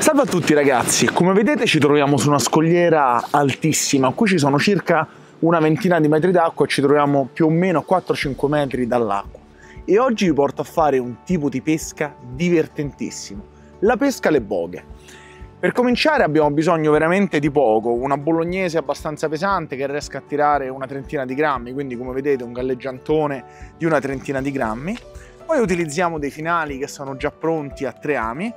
Salve a tutti ragazzi, come vedete ci troviamo su una scogliera altissima, qui ci sono circa una ventina di metri d'acqua e ci troviamo più o meno a 4-5 metri dall'acqua. E oggi vi porto a fare un tipo di pesca divertentissimo, la pesca alle boghe. Per cominciare abbiamo bisogno veramente di poco, una bolognese abbastanza pesante che riesca a tirare una trentina di grammi, quindi come vedete un galleggiantone di una trentina di grammi. Poi utilizziamo dei finali che sono già pronti a 3 ami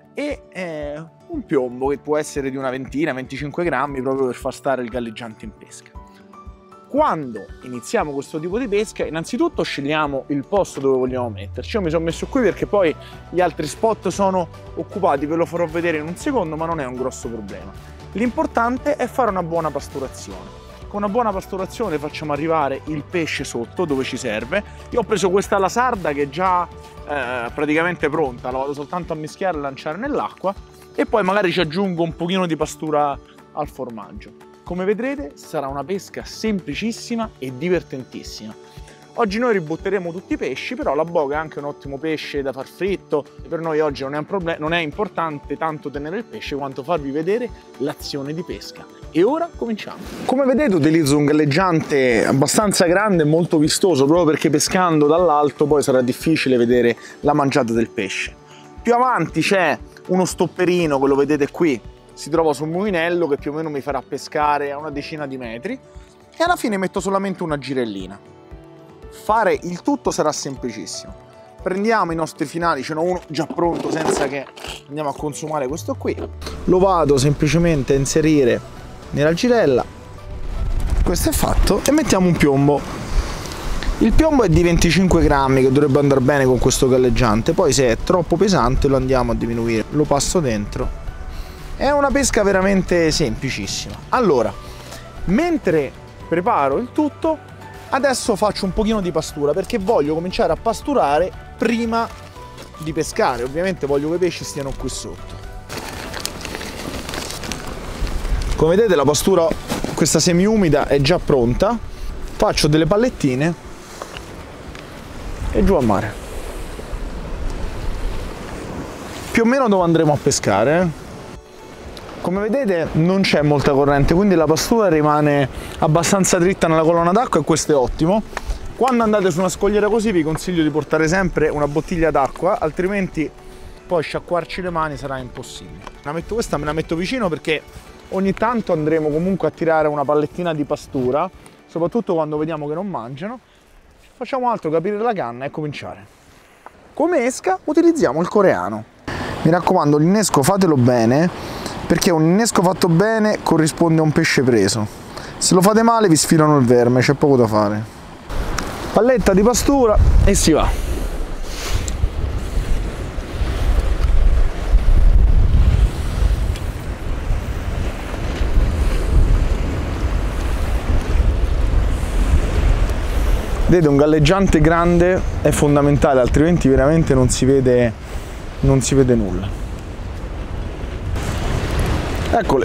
e un piombo che può essere di una ventina, 25 grammi proprio per far stare il galleggiante in pesca. Quando iniziamo questo tipo di pesca, innanzitutto scegliamo il posto dove vogliamo metterci. Io mi sono messo qui perché poi gli altri spot sono occupati, ve lo farò vedere in un secondo, ma non è un grosso problema. L'importante è fare una buona pasturazione. Con una buona pasturazione facciamo arrivare il pesce sotto dove ci serve. Io ho preso questa alla sarda che è già praticamente pronta, la vado soltanto a mischiare e lanciare nell'acqua e poi magari ci aggiungo un pochino di pastura al formaggio. Come vedrete sarà una pesca semplicissima e divertentissima. Oggi noi ributteremo tutti i pesci, però la boga è anche un ottimo pesce da far fritto. Per noi oggi non è un problema, non è importante tanto tenere il pesce quanto farvi vedere l'azione di pesca. E ora cominciamo. Come vedete utilizzo un galleggiante abbastanza grande e molto vistoso, proprio perché pescando dall'alto poi sarà difficile vedere la mangiata del pesce. Più avanti c'è uno stopperino che lo vedete qui, si trova sul mulinello che più o meno mi farà pescare a una decina di metri e alla fine metto solamente una girellina. Fare il tutto sarà semplicissimo. Prendiamo i nostri finali, ce n'ho uno già pronto senza che andiamo a consumare questo qui. Lo vado semplicemente a inserire nella girella, questo è fatto, e mettiamo un piombo. Il piombo è di 25 grammi che dovrebbe andare bene con questo galleggiante, poi se è troppo pesante lo andiamo a diminuire, lo passo dentro. È una pesca veramente semplicissima. Allora, mentre preparo il tutto, adesso faccio un pochino di pastura perché voglio cominciare a pasturare prima di pescare. Ovviamente voglio che i pesci stiano qui sotto. Come vedete la pastura, questa semi-umida, è già pronta. Faccio delle pallettine e giù a mare. Più o meno dove andremo a pescare. Come vedete non c'è molta corrente, quindi la pastura rimane abbastanza dritta nella colonna d'acqua e questo è ottimo. Quando andate su una scogliera così vi consiglio di portare sempre una bottiglia d'acqua, altrimenti poi sciacquarci le mani sarà impossibile. Questa me la metto vicino perché ogni tanto andremo comunque a tirare una pallettina di pastura, soprattutto quando vediamo che non mangiano. Facciamo altro che aprire la canna e cominciare. Come esca utilizziamo il coreano. Mi raccomando, l'innesco fatelo bene, perché un innesco fatto bene corrisponde a un pesce preso. Se lo fate male vi sfilano il verme, c'è poco da fare. Palletta di pastura e si va. Vedete, un galleggiante grande è fondamentale, altrimenti veramente non si vede nulla. Eccole,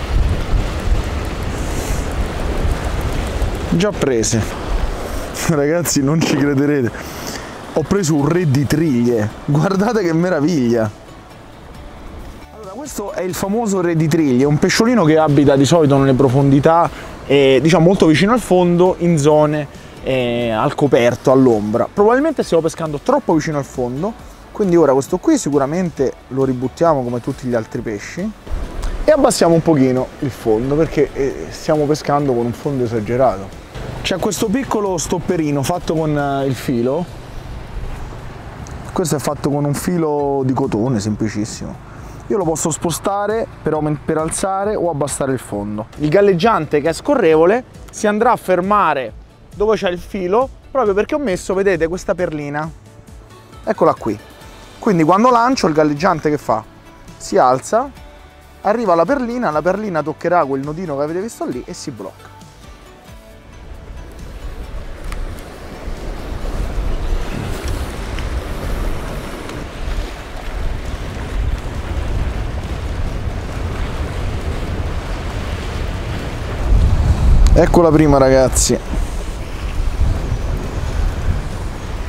già prese. Ragazzi, non ci crederete, ho preso un re di triglie, guardate che meraviglia. Allora, questo è il famoso re di triglie, un pesciolino che abita di solito nelle profondità, diciamo molto vicino al fondo, in zone al coperto, all'ombra. Probabilmente stiamo pescando troppo vicino al fondo, quindi ora questo qui sicuramente lo ributtiamo come tutti gli altri pesci e abbassiamo un pochino il fondo perché stiamo pescando con un fondo esagerato. C'è questo piccolo stopperino fatto con il filo, questo è fatto con un filo di cotone semplicissimo. Io lo posso spostare per alzare o abbassare il fondo. Il galleggiante, che è scorrevole, si andrà a fermare dove c'è il filo proprio perché ho messo, vedete, questa perlina, eccola qui. Quindi quando lancio il galleggiante che fa? Si alza, arriva la perlina toccherà quel nodino che avete visto lì e si blocca. Ecco la prima, ragazzi.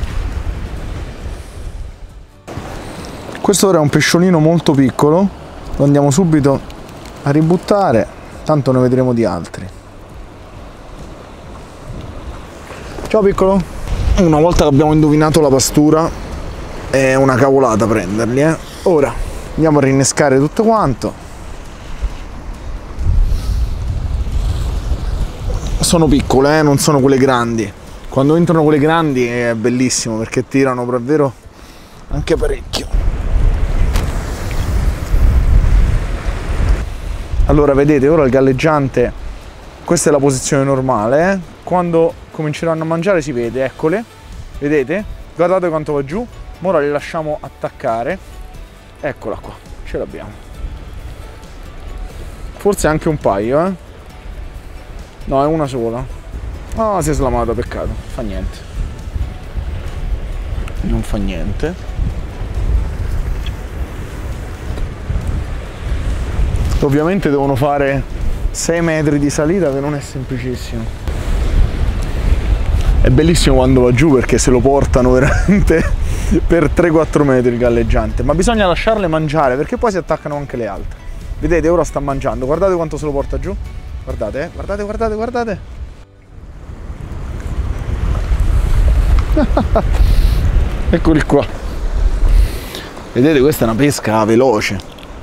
Questo ora è un pesciolino molto piccolo, lo andiamo subito a ributtare, tanto ne vedremo di altri. Ciao piccolo. Una volta che abbiamo indovinato la pastura è una cavolata prenderli, Ora andiamo a rinnescare tutto quanto. Sono piccole, non sono quelle grandi. Quando entrano quelle grandi è bellissimo perché tirano davvero anche parecchio. Allora vedete, ora il galleggiante, questa è la posizione normale, Quando cominceranno a mangiare si vede, eccole, vedete? Guardate quanto va giù. Ora le lasciamo attaccare. Eccola qua, ce l'abbiamo. Forse anche un paio, No, è una sola. Ah, si è slamata, peccato. Fa niente. Non fa niente. Ovviamente devono fare 6 metri di salita, che non è semplicissimo. È bellissimo quando va giù perché se lo portano veramente per 3-4 metri il galleggiante. Ma bisogna lasciarle mangiare perché poi si attaccano anche le altre. Vedete, ora sta mangiando. Guardate quanto se lo porta giù. Guardate, guardate, guardate, guardate. Eccoli qua. Vedete, questa è una pesca veloce.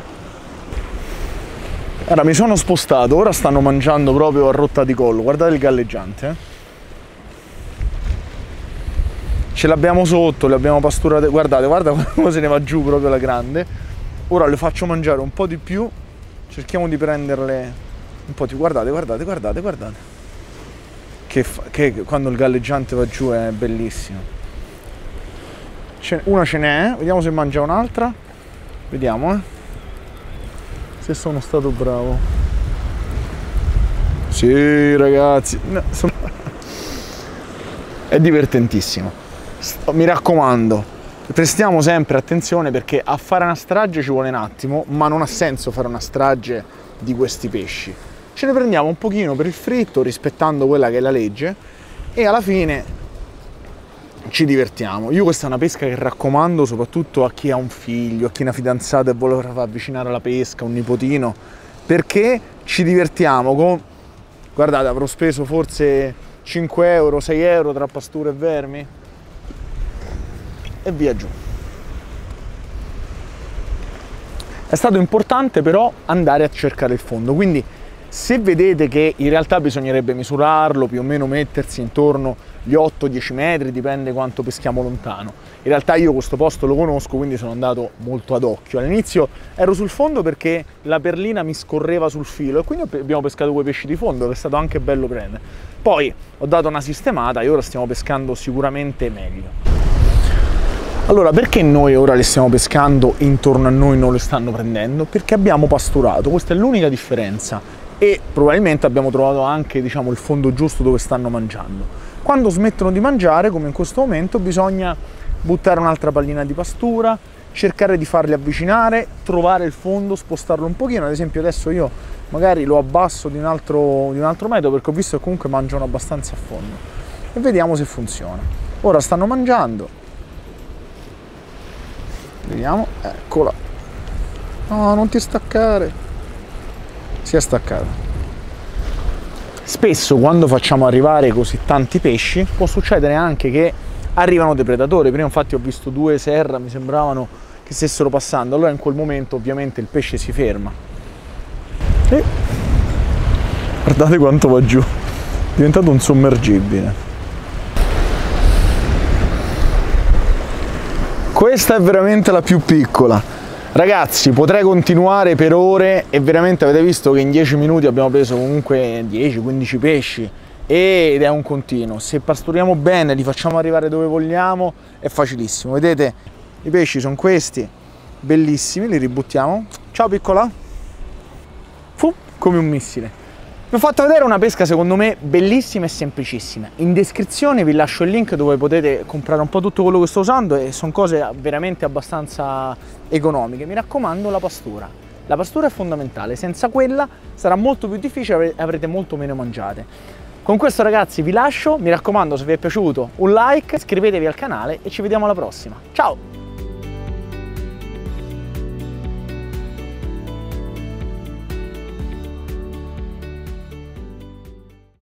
Ora mi sono spostato, ora stanno mangiando proprio a rotta di collo. Guardate il galleggiante, Ce l'abbiamo sotto, le abbiamo pasturate. Guardate, guarda come se ne va giù proprio la grande. Ora le faccio mangiare un po' di più. Cerchiamo di prenderle un po' di... Guardate, guardate, guardate, guardate. Che quando il galleggiante va giù è bellissimo. Una ce n'è, vediamo se mangia un'altra. Vediamo, se sono stato bravo. Sì, ragazzi. No, è divertentissimo. Mi raccomando, prestiamo sempre attenzione perché a fare una strage ci vuole un attimo, ma non ha senso fare una strage di questi pesci. Ce ne prendiamo un pochino per il fritto, rispettando quella che è la legge, e alla fine ci divertiamo. Io questa è una pesca che raccomando soprattutto a chi ha un figlio, a chi ha una fidanzata e vuole far avvicinare alla pesca, un nipotino, perché ci divertiamo. Guardate, avrò speso forse 5 euro, 6 euro tra pasture e vermi e via giù. È stato importante però andare a cercare il fondo, quindi se vedete che in realtà bisognerebbe misurarlo, più o meno mettersi intorno agli 8-10 metri, dipende quanto peschiamo lontano. In realtà io questo posto lo conosco, quindi sono andato molto ad occhio. All'inizio ero sul fondo perché la perlina mi scorreva sul filo e quindi abbiamo pescato quei pesci di fondo, che è stato anche bello prendere. Poi ho dato una sistemata e ora stiamo pescando sicuramente meglio. Allora, perché noi ora le stiamo pescando intorno a noi non le stanno prendendo? Perché abbiamo pasturato, questa è l'unica differenza. E probabilmente abbiamo trovato anche, diciamo, il fondo giusto dove stanno mangiando. Quando smettono di mangiare, come in questo momento, bisogna buttare un'altra pallina di pastura, cercare di farli avvicinare, trovare il fondo, spostarlo un pochino. Ad esempio adesso io magari lo abbasso di un altro metro perché ho visto che comunque mangiano abbastanza a fondo. E vediamo se funziona. Ora stanno mangiando. Vediamo, eccola. No, non ti staccare. Si è staccato. Spesso quando facciamo arrivare così tanti pesci può succedere anche che arrivano dei predatori. Prima infatti ho visto 2 serra, mi sembravano che stessero passando, allora in quel momento ovviamente il pesce si ferma. E guardate quanto va giù, è diventato un sommergibile. Questa è veramente la più piccola. Ragazzi, potrei continuare per ore e veramente avete visto che in 10 minuti abbiamo preso comunque 10-15 pesci ed è un continuo. Se pasturiamo bene, li facciamo arrivare dove vogliamo, è facilissimo. Vedete, i pesci sono questi, bellissimi, li ributtiamo. Ciao piccola. Fu come un missile. Vi ho fatto vedere una pesca secondo me bellissima e semplicissima. In descrizione vi lascio il link dove potete comprare un po' tutto quello che sto usando e sono cose veramente abbastanza economiche. Mi raccomando, la pastura. La pastura è fondamentale, senza quella sarà molto più difficile e avrete molto meno mangiate. Con questo ragazzi vi lascio, mi raccomando, se vi è piaciuto un like, iscrivetevi al canale e ci vediamo alla prossima. Ciao!